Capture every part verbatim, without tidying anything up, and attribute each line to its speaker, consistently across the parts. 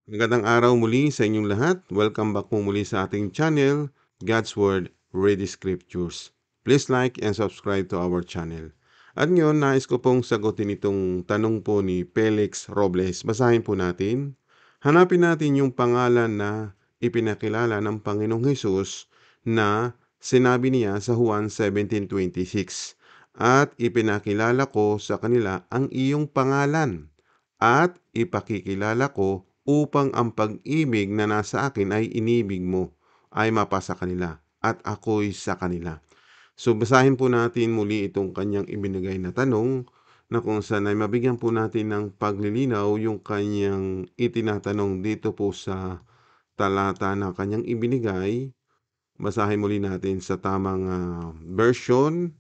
Speaker 1: Magandang araw muli sa inyong lahat. Welcome back po muli sa ating channel, God's Word, Read Scriptures. Please like and subscribe to our channel. At ngayon, nais ko pong sagutin itong tanong po ni Felix Robles. Basahin po natin. Hanapin natin yung pangalan na ipinakilala ng Panginoong Hesus na sinabi niya sa Juan seventeen twenty-six. At ipinakilala ko sa kanila ang iyong pangalan at ipakikilala ko upang ang pag-ibig na nasa akin ay inibig mo ay mapasa kanila at ako'y sa kanila. So basahin po natin muli itong kanyang ibinigay na tanong na kung saan ay mabigyan po natin ng paglilinaw yung kanyang itinatanong dito po sa talata na kanyang ibinigay. Basahin muli natin sa tamang uh, version.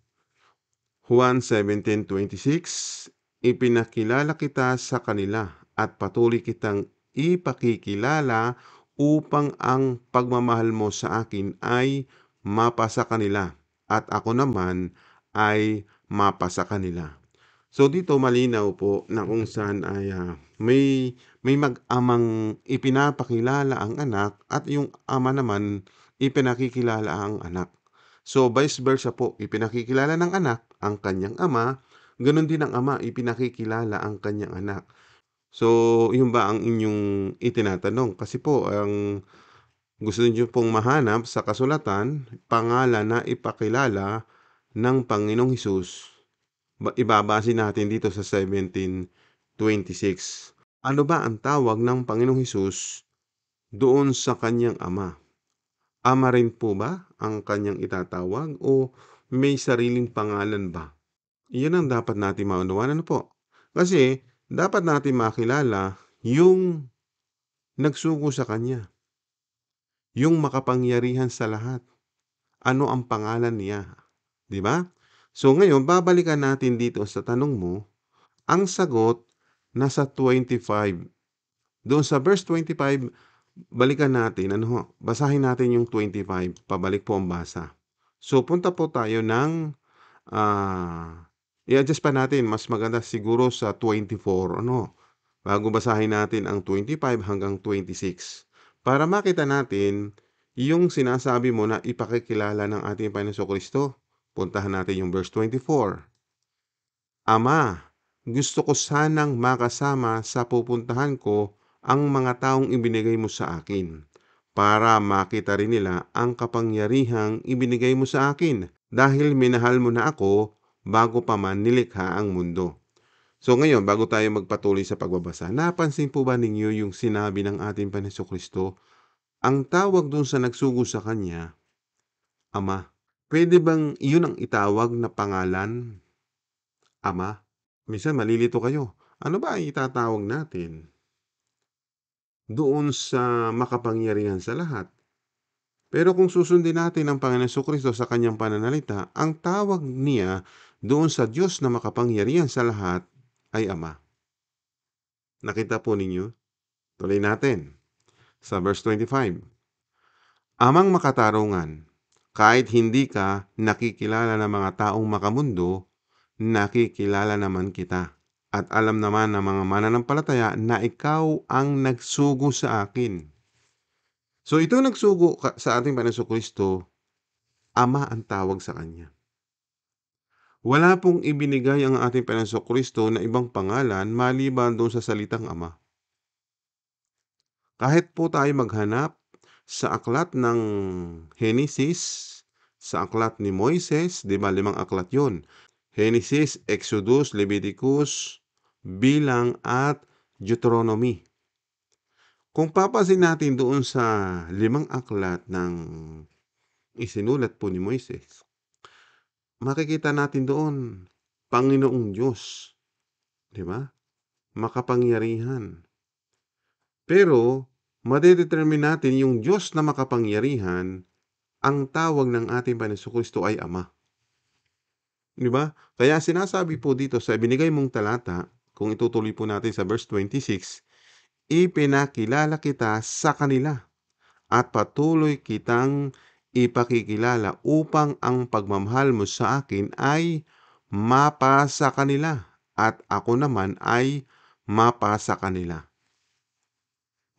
Speaker 1: Juan seventeen twenty-six, ipinakilala kita sa kanila at patuloy kitang ipakikilala upang ang pagmamahal mo sa akin ay mapasa kanila at ako naman ay mapasa kanila. So dito malinaw po na kung saan ay uh, may may mag-amang ipinapakilala ang anak at yung ama naman ipinakikilala ang anak. So vice versa po, ipinakikilala ng anak ang kanyang ama, ganoon din ang ama ipinakikilala ang kanyang anak. So, yun ba ang inyong itinatanong? Kasi po, ang gusto niyo pong mahanap sa kasulatan, pangalan na ipakilala ng Panginoong Hesus, ibabase natin dito sa seventeen twenty-six. Ano ba ang tawag ng Panginoong Hesus doon sa kanyang ama? Ama rin po ba ang kanyang itatawag o may sariling pangalan ba? Iyan ang dapat natin maunawan. Ano po? Kasi dapat natin makilala yung nagsugo sa kanya, yung makapangyarihan sa lahat. Ano ang pangalan niya? Di ba? So ngayon, babalikan natin dito sa tanong mo, ang sagot nasa twenty-five. Doon sa verse twenty-five, balikan natin, ano ho, basahin natin yung twenty-five, pabalik po ang basa. So punta po tayo ng, ah, i-adjust pa natin, mas maganda siguro sa twenty-four, ano, bago basahin natin ang twenty-five hanggang twenty-six. Para makita natin yung sinasabi mo na ipakikilala ng ating Panginoon Kristo. Puntahan natin yung verse twenty-four. Ama, gusto ko sanang makasama sa pupuntahan ko ang mga taong ibinigay mo sa akin, para makita rin nila ang kapangyarihang ibinigay mo sa akin, dahil minahal mo na ako bago pa man nilikha ang mundo. So ngayon, bago tayo magpatuloy sa pagbabasa, napansin po ba ninyo yung sinabi ng ating Panginoon Kristo? Ang tawag dun sa nagsugo sa kanya, Ama. Pwede bang iyon ang itawag na pangalan, Ama? Minsan malilito kayo. Ano ba ang itatawag natin doon sa makapangyarihan sa lahat? Pero kung susundin natin ang Panginoon Kristo sa kanyang pananalita, ang tawag niya doon sa Diyos na makapangyarihan sa lahat ay Ama. Nakita po ninyo? Tuloy natin sa verse twenty-five. Amang makatarungan, kahit hindi ka nakikilala ng mga taong makamundo, nakikilala naman kita. At alam naman ng mga mananampalataya na ikaw ang nagsugo sa akin. So ito nagsugo sa ating Panginoon Kristo, Ama ang tawag sa kanya. Wala pong ibinigay ang ating Panginoon Kristo na ibang pangalan maliban doon sa salitang Ama. Kahit po tayo maghanap sa aklat ng Genesis, sa aklat ni Moises, di ba limang aklat yon? Genesis, Exodus, Leviticus, Bilang at Deuteronomy. Kung papasin natin doon sa limang aklat ng isinulat po ni Moises, makikita natin doon, Panginoong Diyos, di ba? Makapangyarihan. Pero, madedetermine natin yung Diyos na makapangyarihan, ang tawag ng ating Panginoon Kristo ay Ama. Di ba? Kaya sinasabi po dito sa binigay mong talata, kung itutuloy po natin sa verse twenty-six, ipinakilala kita sa kanila at patuloy kitang ipakikilala upang ang pagmamahal mo sa akin ay mapasa kanila at ako naman ay mapasa kanila.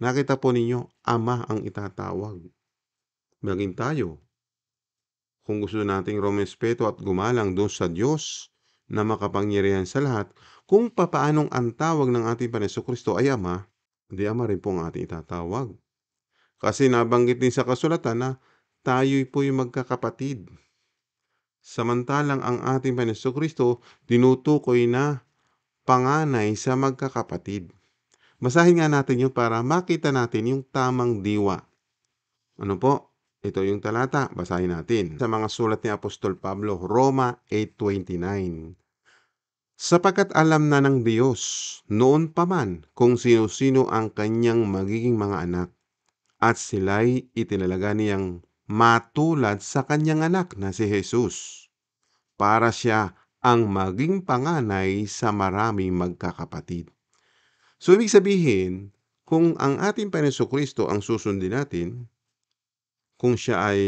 Speaker 1: Nakita po ninyo, Ama ang itatawag. Maging tayo, kung gusto nating rumespeto at gumalang doon sa Diyos na makapangyarihan sa lahat, kung papaanong ang tawag ng ating Panginoong Jesucristo ay Ama, di Ama rin po ang ating itatawag. Kasi nabanggit din sa kasulatan na tayo'y po'y magkakapatid. Samantalang ang ating Panginoong Jesucristo tinutukoy na panganay sa magkakapatid. Basahin nga natin yun para makita natin yung tamang diwa. Ano po? Ito yung talata. Basahin natin. Sa mga sulat ni Apostol Pablo, Roma eight twenty-nine. Sapagkat alam na ng Diyos noon pa man kung sino-sino ang kanyang magiging mga anak, at sila'y itinalaga niyang matulad sa kanyang anak na si Jesus, para siya ang maging panganay sa maraming magkakapatid. So, ibig sabihin, kung ang ating Panginoong Jesucristo ang susundin natin, kung siya ay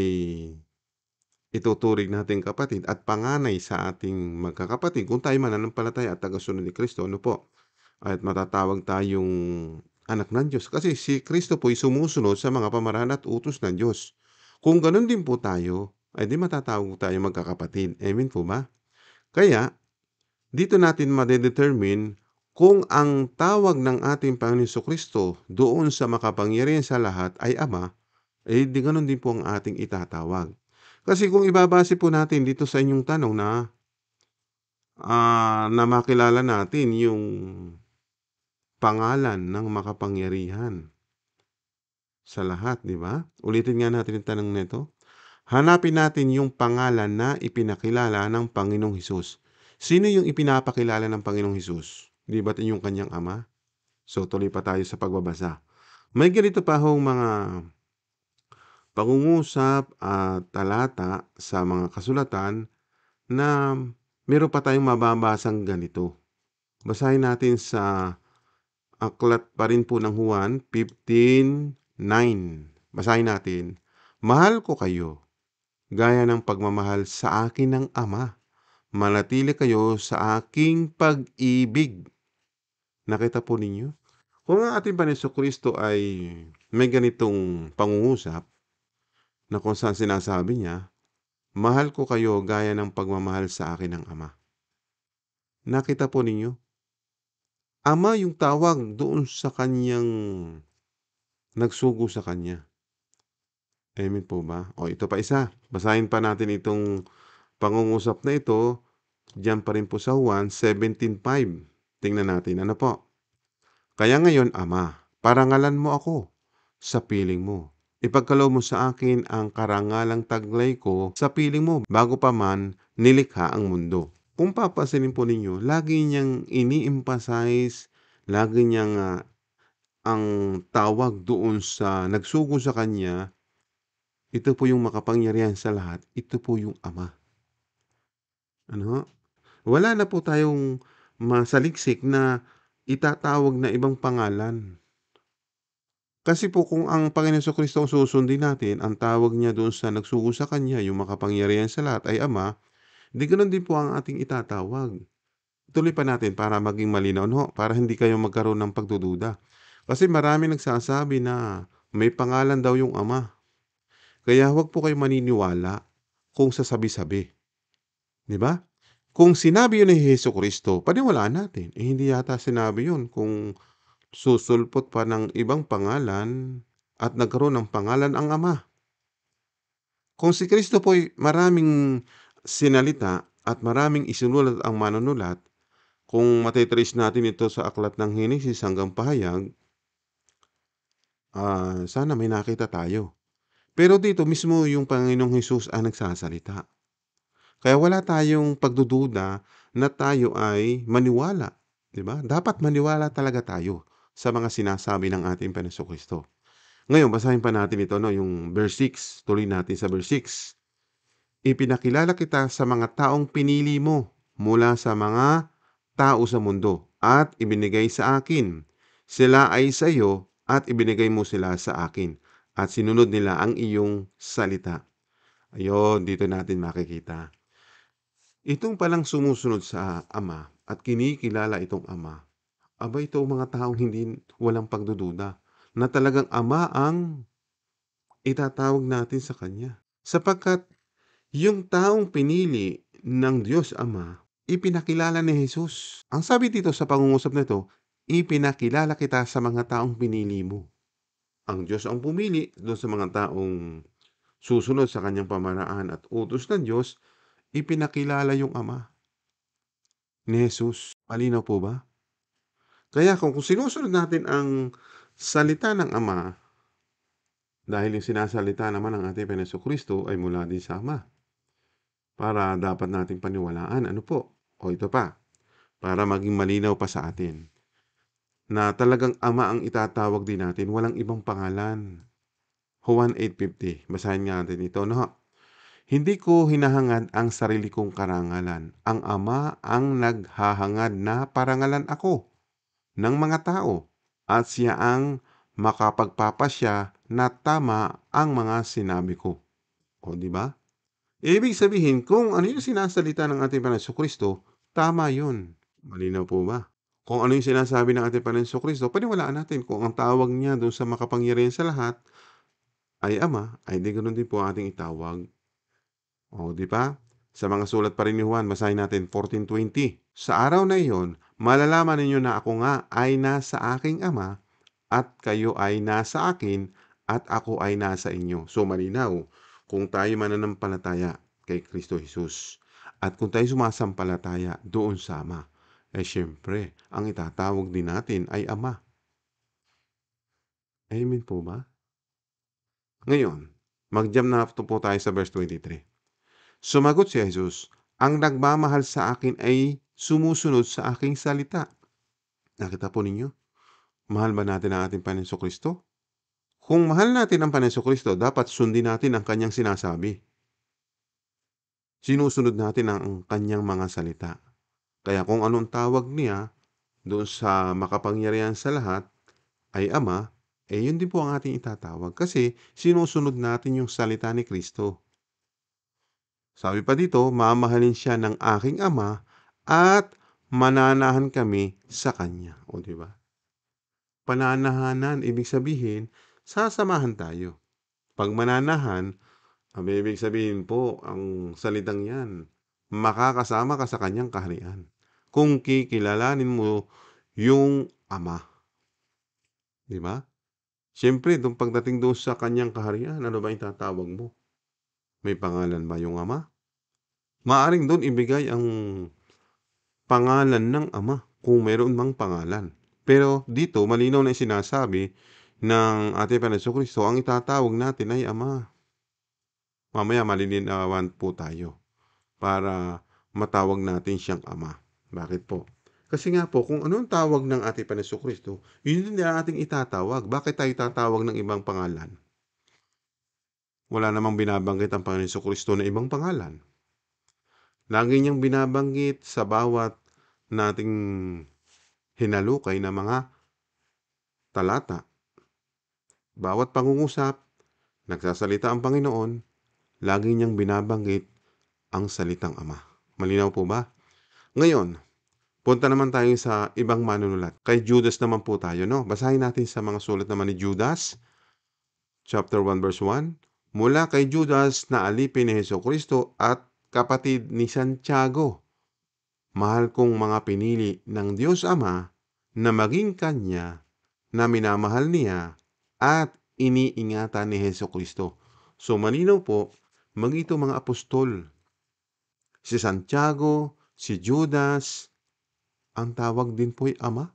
Speaker 1: ituturing nating kapatid at panganay sa ating magkakapatid, kung tayo mananampalataya at tagasunod ni Kristo, ano po, at matatawag tayong anak ng Diyos. Kasi si Kristo po ay sumusunod sa mga pamaraan at utos ng Diyos. Kung ganun din po tayo, ay di matatawag tayo magkakapatid. Amen po ba? Kaya, dito natin madedetermine kung ang tawag ng ating Panginoon Jesucristo doon sa makapangyarihan sa lahat ay Ama, eh di ganun din po ang ating itatawag. Kasi kung ibabase po natin dito sa inyong tanong na ah, na makilala natin yung pangalan ng makapangyarihan sa lahat, di ba? Ulitin nga natin yung tanong nito. Hanapin natin yung pangalan na ipinakilala ng Panginoong Hesus. Sino yung ipinapakilala ng Panginoong Hesus? Di ba yung kanyang ama? So tuloy pa tayo sa pagbabasa. May ganito pa hong mga pangungusap at talata sa mga kasulatan na meron pa tayong mababasang ganito. Basahin natin sa aklat pa rin po ng Juan fifteen nine. Basahin natin. Mahal ko kayo, gaya ng pagmamahal sa akin ng Ama. Manatili kayo sa aking pag-ibig. Nakita po ninyo? Kung ang ating Panginoon Kristo ay may ganitong pangungusap na kung saan sinasabi niya, mahal ko kayo gaya ng pagmamahal sa akin ng Ama. Nakita po ninyo? Ama yung tawag doon sa kanyang nagsugo sa kanya. Amen po ba? O ito pa isa. Basahin pa natin itong pangungusap na ito. Diyan pa rin po sa Juan seventeen five. Tingnan natin. Ano po? Kaya ngayon, Ama, parangalan mo ako sa piling mo. Ipagkaloob mo sa akin ang karangalang taglay ko sa piling mo bago pa man nilikha ang mundo. Kung papansinin po ninyo, lagi niyang ini-emphasize, lagi niyang uh, ang tawag doon sa nagsugo sa kanya, ito po yung makapangyarihan sa lahat, ito po yung Ama. Ano? Wala na po tayong masaliksik na itatawag na ibang pangalan. Kasi po kung ang Panginoon Jesucristo ang susundin natin, ang tawag niya doon sa nagsugo sa kanya, yung makapangyarihan sa lahat ay Ama, di ganoon din po ang ating itatawag. Tuloy pa natin para maging malinaw, no? Para hindi kayo magkaroon ng pagdududa. Kasi marami nagsasabi na may pangalan daw yung Ama. Kaya huwag po kayo maniniwala kung sasabi-sabi. Di ba? Kung sinabi yun ni Jesucristo, paniwalaan natin. Eh hindi yata sinabi yun kung susulpot pa ng ibang pangalan at nagkaroon ng pangalan ang Ama. Kung si Kristo po'y maraming sinalita at maraming isinulat ang manunulat, kung matitrace natin ito sa aklat ng Henesis hanggang Pahayag, uh, sana may nakita tayo. Pero dito mismo yung Panginoong Hesus ang nagsasalita. Kaya wala tayong pagdududa na tayo ay maniwala. Diba? Dapat maniwala talaga tayo sa mga sinasabi ng ating Panginoong Kristo. Ngayon, basahin pa natin ito, no? Yung verse six. Tuloy natin sa verse six. Ipinakilala kita sa mga taong pinili mo mula sa mga tao sa mundo at ibinigay sa akin. Sila ay sa iyo at ibinigay mo sila sa akin at sinunod nila ang iyong salita. Ayun, dito natin makikita. Itong palang sumusunod sa Ama at kinikilala itong Ama, aba ito mga taong hindi walang pagdududa. na talagang Ama ang itatawag natin sa Kanya. Sapagkat yung taong pinili ng Diyos Ama, ipinakilala ni Jesus. Ang sabi dito sa pangungusap na ito, ipinakilala kita sa mga taong pinili mo. Ang Diyos ang pumili doon sa mga taong susunod sa kanyang pamaraan at utos ng Diyos, ipinakilala yung Ama ni Jesus. Malinaw po ba? Kaya kung, kung sinusunod natin ang salita ng Ama, dahil yung sinasalita naman ng ating Panginoong Kristo ay mula din sa Ama, para dapat nating paniwalaan. Ano po? O ito pa, para maging malinaw pa sa atin, na talagang Ama ang itatawag din natin, walang ibang pangalan. Juan eight fifty, basahin nga natin ito, no? Hindi ko hinahangad ang sarili kong karangalan. Ang Ama ang naghahangad na parangalan ako ng mga tao, at siya ang makapagpapasya na tama ang mga sinabi ko. O di ba? Ibig sabihin, kung ano yung sinasalita ng ating Panginoon Kristo, tama yun. Malinaw po ba? Kung ano yung sinasabi ng ating Panginoon Kristo, paniwalaan natin. Kung ang tawag niya doon sa makapangyarihan sa lahat ay Ama, ay di ganoon din po ating itawag. O, di ba? Sa mga sulat pa rin ni Juan, basahin natin fourteen twenty. Sa araw na iyon, malalaman ninyo na ako nga ay nasa aking Ama, at kayo ay nasa akin, at ako ay nasa inyo. So, malinaw. Kung tayo mananampalataya kay Kristo Jesus, at kung tayo sumasampalataya doon sa Ama, eh syempre, ang itatawag din natin ay Ama. Amen po ba? Ngayon, mag-jump na po tayo sa verse twenty-three. Sumagot si Jesus, ang nagmamahal sa akin ay sumusunod sa aking salita. Nakita po ninyo? Mahal ba natin ang ating Panginoong Kristo? Kung mahal natin ang Panginoong Kristo, dapat sundin natin ang kanyang sinasabi. Sinusunod natin ang kanyang mga salita. Kaya kung anong tawag niya doon sa makapangyarihan sa lahat ay Ama, eh yun din po ang ating itatawag kasi sinusunod natin yung salita ni Kristo. Sabi pa dito, mamahalin siya ng aking Ama at mananahan kami sa Kanya. O di ba? Pananahanan, ibig sabihin, sasamahan tayo. Pag mananahan, ang ibig sabihin po, ang salitang yan, makakasama ka sa Kanyang kaharian. Kung kikilalanin mo yung Ama. Di ba? Siyempre, doon pagdating doon sa Kanyang kaharian, ano ba yung tatawag mo? May pangalan ba yung Ama? Maaring doon ibigay ang pangalan ng Ama kung meron mang pangalan. Pero dito, malinaw na sinasabi ng ating Panginoon Kristo, ang itatawag natin ay Ama. Mamaya malilinawan po tayo para matawag natin siyang Ama. Bakit po? Kasi nga po, kung anong tawag ng ating Panginoon Kristo, yun din ang ating itatawag. Bakit tayo tatawag ng ibang pangalan? Wala namang binabanggit ang Panginoon Kristo na ibang pangalan. Lagi niyang binabanggit sa bawat nating hinalukay na mga talata. Bawat pangungusap, nagsasalita ang Panginoon, lagi niyang binabanggit ang salitang Ama. Malinaw po ba? Ngayon, punta naman tayo sa ibang manunulat. Kay Judas naman po tayo, no? Basahin natin sa mga sulat naman ni Judas, chapter one, verse one. Mula kay Judas na alipin ni Jesucristo at kapatid ni Santiago, mahal kong mga pinili ng Diyos Ama na maging Kanya na minamahal niya at iniingatan ni Jesucristo. So malinaw po, magito mga apostol, si Santiago, si Judas, ang tawag din po'y Ama.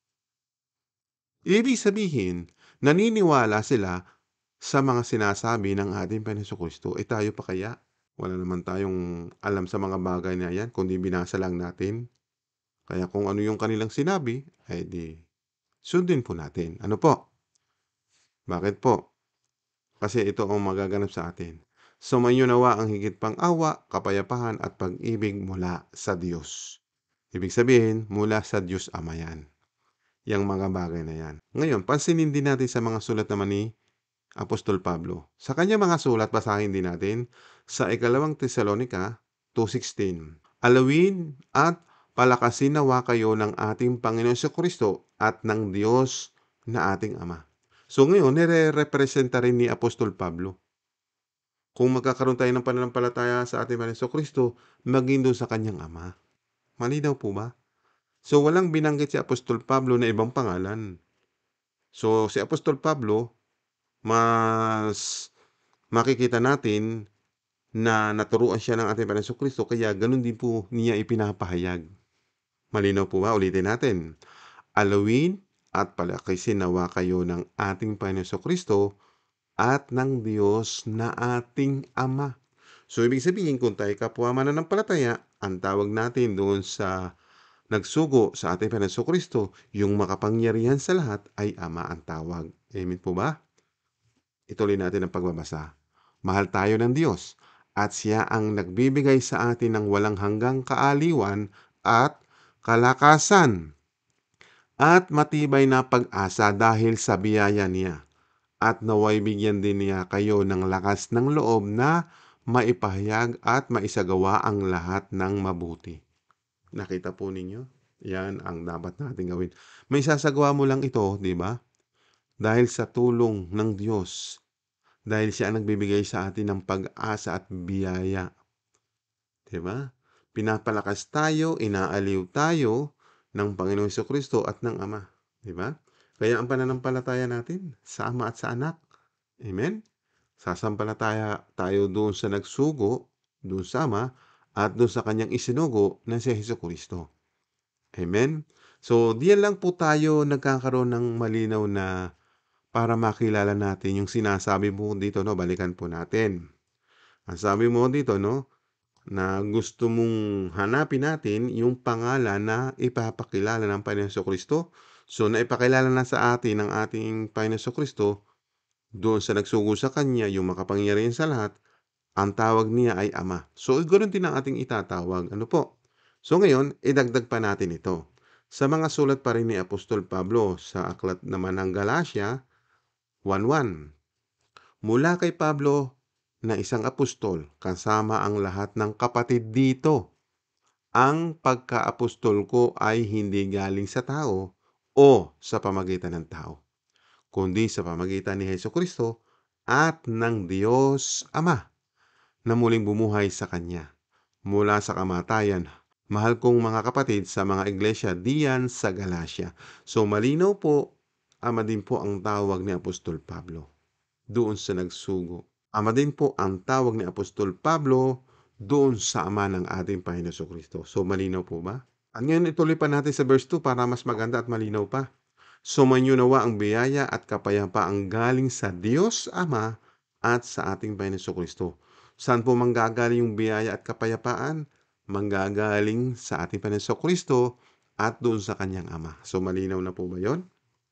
Speaker 1: Ibig sabihin, naniniwala sila sa mga sinasabi ng ating Panginoon Kristo. Eh tayo pa kaya? Wala naman tayong alam sa mga bagay na yan, kundi binasa lang natin. Kaya kung ano yung kanilang sinabi, ay di sundin po natin. Ano po? Bakit po? Kasi ito ang magaganap sa atin. Sumainyo nawa ang higit pang awa, kapayapaan at pag-ibig mula sa Diyos. Ibig sabihin, mula sa Diyos Ama yan. Yang mga bagay na yan. Ngayon, pansinin din natin sa mga sulat naman ni Apostol Pablo. Sa kanya mga sulat, basahin din natin sa ikalawang Tesalonica two sixteen. Alawin at palakasin nawa kayo ng ating Panginoon sa Kristo at ng Diyos na ating Ama. So ngayon, nire-representa rin ni Apostol Pablo. Kung magkakaroon tayo ng pananampalataya sa ating Panginoong Jesucristo, maging doon sa kanyang Ama. Malinaw po ba? So walang binanggit si Apostol Pablo na ibang pangalan. So si Apostol Pablo, mas makikita natin na naturuan siya ng ating Panginoong Jesucristo, kaya ganun din po niya ipinapahayag. Malinaw po ba? Ulitin natin. Alawin at palakasin nawa kayo ng ating Panginoong Jesucristo at ng Diyos na ating Ama. So, ibig sabihin, kung tayo kapwa mananampalataya, ang tawag natin doon sa nagsugo sa ating Panginoong Jesucristo, yung makapangyarihan sa lahat ay Ama ang tawag. Amen po ba? Ituloy natin ang pagbabasa. Mahal tayo ng Diyos at siya ang nagbibigay sa atin ng walang hanggang kaaliwan at kalakasan at matibay na pag-asa dahil sa biyaya niya. At naway bigyan din niya kayo ng lakas ng loob na maipahayag at maisagawa ang lahat ng mabuti. Nakita po ninyo? Yan ang dapat natin gawin. May sasagawa mo lang ito, di ba? Dahil sa tulong ng Diyos. Dahil siya ang nagbibigay sa atin ng pag-asa at biyaya. Di ba? Pinapalakas tayo, inaaliw tayo ng Panginoong Jesucristo at ng Ama. Di ba? Kaya ang pananampalataya natin sa Ama at sa Anak. Amen? Sasampalataya tayo doon sa nagsugo, doon sa Ama, at doon sa kanyang isinugo na si Jesucristo. Amen? So, diyan lang po tayo nagkakaroon ng malinaw na para makilala natin yung sinasabi mo dito, no? Balikan po natin. Ang sabi mo dito, no? Na gusto mong hanapin natin yung pangalan na ipapakilala ng Panginoon Jesucristo. So, naipakilala na sa atin ng ating Panginoon Jesucristo doon sa nagsugo sa Kanya, yung makapangyarihan sa lahat, ang tawag niya ay Ama. So, ganoon din ang ating itatawag. Ano po? So, ngayon, idagdag pa natin ito. Sa mga sulat pa rin ni Apostol Pablo sa aklat naman ng Galatia, one one. Mula kay Pablo na isang apostol, kasama ang lahat ng kapatid dito. Ang pagka-apostol ko ay hindi galing sa tao o sa pamagitan ng tao, kundi sa pamagitan ni Jesucristo at ng Diyos Ama na muling bumuhay sa Kanya mula sa kamatayan. Mahal kong mga kapatid sa mga iglesia diyan sa Galacia. So malinaw po, Ama din po ang tawag ni Apostol Pablo doon sa nagsugo. Ama din po ang tawag ni Apostol Pablo doon sa Ama ng ating Panginoon Jesucristo. So malinaw po ba? At ngayon ituloy pa natin sa verse two para mas maganda at malinaw pa. Sumainyo nawa ang biyaya at kapayapaang galing sa Diyos Ama at sa ating Panginoon Jesucristo. Saan po manggagaling yung biyaya at kapayapaan? Manggagaling sa ating Panginoon Jesucristo at doon sa kanyang Ama. So malinaw na po ba yon?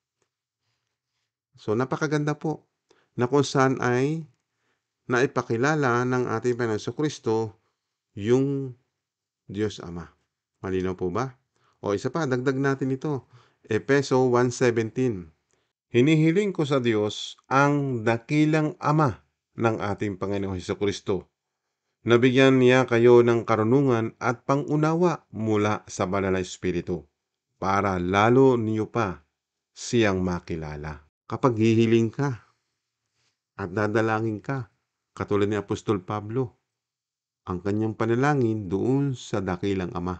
Speaker 1: So napakaganda po na kung saan ay naipakilala ng ating Panginoon Jesucristo yung Diyos Ama. Malinaw po ba? O isa pa, dagdag natin ito. Efeso one seventeen. Hinihiling ko sa Diyos ang dakilang Ama ng ating Panginoong Jesucristo. Nabigyan niya kayo ng karunungan at pangunawa mula sa Banal na Espiritu para lalo niyo pa siyang makilala. Kapag hihiling ka at dadalangin ka, katulad ni Apostol Pablo, ang kanyang panalangin doon sa dakilang Ama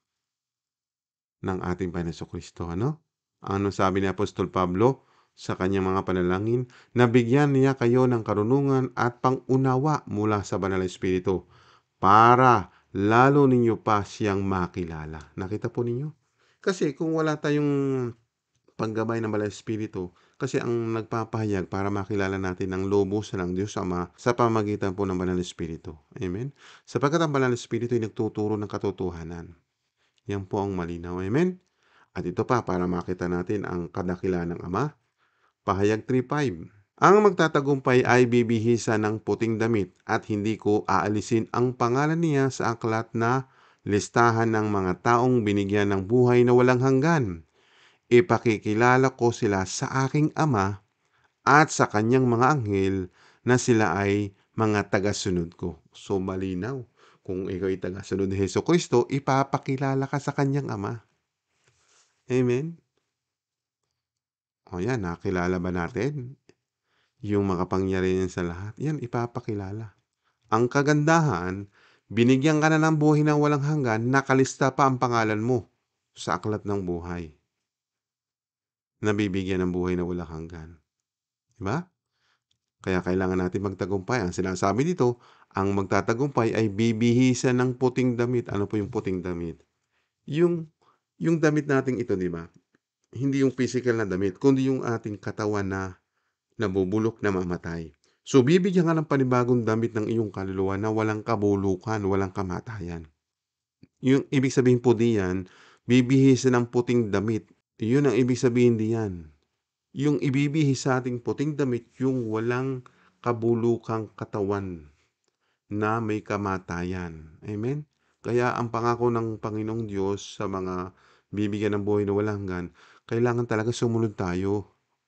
Speaker 1: ng ating Panginoong Jesucristo. Ano? Ano sabi ni Apostol Pablo sa kanyang mga panalangin? Nabigyan niya kayo ng karunungan at pangunawa mula sa Banal na Espiritu para lalo ninyo pa siyang makilala. Nakita po ninyo? Kasi kung wala tayong paggabay ng Banal na Espiritu, kasi ang nagpapahayag para makilala natin ang lobos ng Diyos Ama sa pamagitan po ng Banal na Espiritu. Amen? Sapagkat ang Banal na Espiritu ay nagtuturo ng katotohanan. Yan po ang malinaw. Amen? At ito pa para makita natin ang kadakilaan ng Ama. Pahayag three five. Ang magtatagumpay ay bibihisa ng puting damit at hindi ko aalisin ang pangalan niya sa aklat na listahan ng mga taong binigyan ng buhay na walang hanggan. Ipakikilala ko sila sa aking Ama at sa kanyang mga anghel na sila ay mga tagasunod ko. So malinaw. Kung ikaw ay tagasunod ni Jesucristo, ipapakilala ka sa kanyang Ama. Amen? O yan, nakilala ba natin yung makapangyarihan sa lahat? Yan, ipapakilala. Ang kagandahan, binigyan ka na ng buhay ng walang hanggan, nakalista pa ang pangalan mo sa aklat ng buhay. Nabibigyan ng buhay na walang hanggan. Diba? Kaya kailangan natin magtagumpay. Ang sinasabi dito, ang magtatagumpay ay bibihisan ng puting damit. Ano po yung puting damit? Yung, yung damit nating ito, di ba? Hindi yung physical na damit, kundi yung ating katawan na nabubulok na mamatay. So, bibigyan ka ng panibagong damit ng iyong kaluluwa na walang kabulukan, walang kamatayan. Yung ibig sabihin po diyan, bibihisan ng puting damit. Yun ang ibig sabihin diyan. Yung ibibihis sa ating puting damit, yung walang kabulukang katawan na may kamatayan. Amen? Kaya ang pangako ng Panginoong Diyos sa mga bibigyan ng buhay na walang hanggan, kailangan talaga sumunod tayo.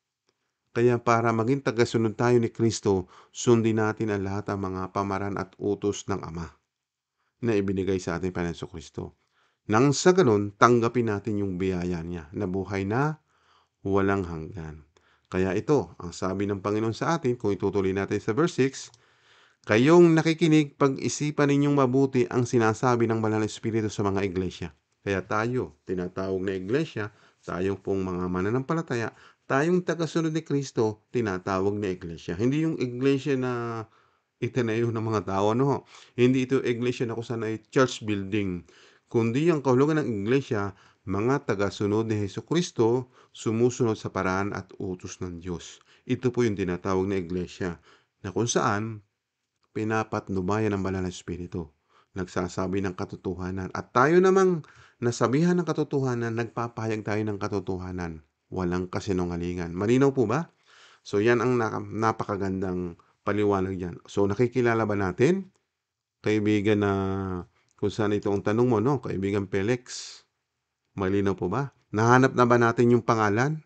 Speaker 1: Kaya para maging tagasunod tayo ni Kristo, sundin natin ang lahat ng mga pamaran at utos ng Ama na ibinigay sa ating Panginoon Kristo. Nang sa ganun, tanggapin natin yung biyaya niya na buhay na walang hanggan. Kaya ito, ang sabi ng Panginoon sa atin, kung itutuloy natin sa verse six, kayong nakikinig, pag-isipan ninyong mabuti ang sinasabi ng Banal na Espiritu sa mga iglesia. Kaya tayo, tinatawag na iglesia, tayong pong mga mananampalataya, tayong tagasunod ni Kristo, tinatawag na iglesia. Hindi yung iglesia na itinayo ng mga tao, ano? Hindi ito iglesia na kung saan ay church building, kundi ang kahulugan ng iglesia, mga tagasunod ni Jesucristo, sumusunod sa paraan at utos ng Diyos. Ito po yung tinatawag na iglesia, na kung saan pinapatnubayan ng Banal na Espiritu, nagsasabi ng katotohanan. At tayo namang nasabihan ng katotohanan, nagpapahayag tayo ng katotohanan. Walang kasinungalingan. Malinaw po ba? So yan ang napakagandang paliwanag yan. So nakikilala ba natin, kaibigan, na kung saan ito ang tanong mo, no? Kaibigan Felix, malinaw po ba? Nahanap na ba natin yung pangalan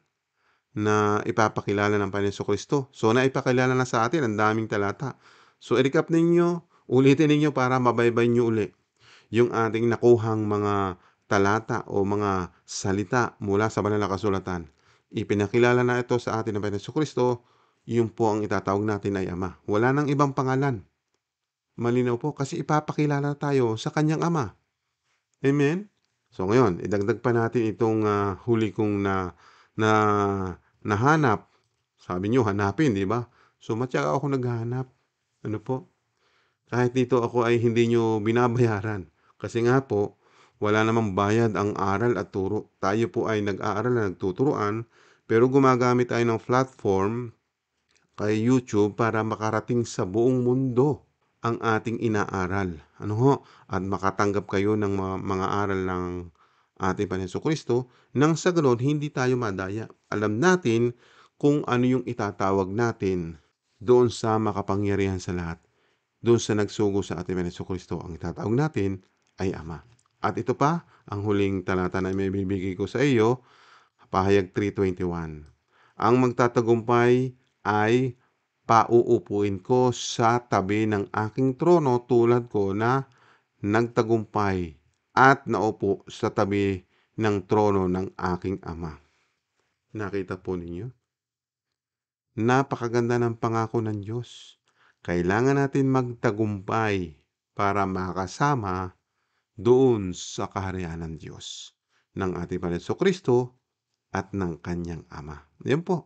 Speaker 1: na ipapakilala ng Panginoon Kristo? So naipakilala na sa atin, ang daming talata. So i-recap ninyo, ulitin ninyo para mabaybay nyo uli yung ating nakuhang mga talata o mga salita mula sa Banal na Kasulatan. Ipinakilala na ito sa atin ng Panginoon Kristo, yun po ang itatawag natin ay Ama. Wala nang ibang pangalan. Malinaw po kasi ipapakilala tayo sa kanyang Ama. Amen? So ngayon, idagdag pa natin itong uh, huli kong na, na nahanap. Sabi nyo, hanapin, di ba? So matyaga ako naghahanap. Ano po? Kahit dito ako ay hindi nyo binabayaran. Kasi nga po, wala namang bayad ang aral at turo. Tayo po ay nag-aaral na nagtuturuan, pero gumagamit tayo ng platform kay YouTube para makarating sa buong mundo ang ating inaaral. Ano ho? At makatanggap kayo ng mga, mga aral ng ating Panginoon Kristo nang sa ganoon hindi tayo madaya. Alam natin kung ano yung itatawag natin doon sa makapangyarihan sa lahat. Doon sa nagsugo sa ating Panginoon Kristo, ang itatawag natin ay Ama. At ito pa, ang huling talata na may bibigay ko sa iyo, Pahayag three twenty-one. Ang magtatagumpay ay pauupuin ko sa tabi ng aking trono tulad ko na nagtagumpay at naupo sa tabi ng trono ng aking Ama. Nakita po ninyo? Napakaganda ng pangako ng Diyos. Kailangan natin magtagumpay para makasama doon sa kaharian ng Diyos, ng ating Panginoon Kristo at ng kanyang Ama. Yan po.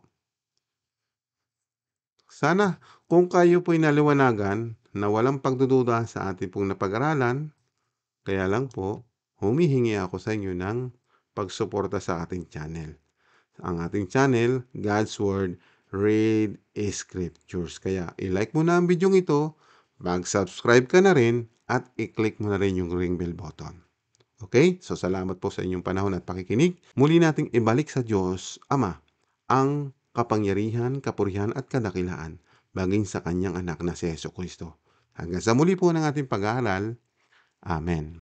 Speaker 1: Sana kung kayo po'y naliwanagan na walang pagdududa sa ating pong napag-aralan, kaya lang po, humihingi ako sa inyo ng pagsuporta sa ating channel. Ang ating channel, God's Word, Read Scriptures. Kaya i-like mo na ang video ito, mag-subscribe ka na rin, at i-click mo na rin yung ring bell button. Okay? So salamat po sa inyong panahon at pakikinig. Muli nating ibalik sa Diyos, Ama, ang kapangyarihan, kapurihan at kadakilaan baging sa kanyang anak na si Jesucristo. Hanggang sa muli po ng ating pag-aaral. Amen.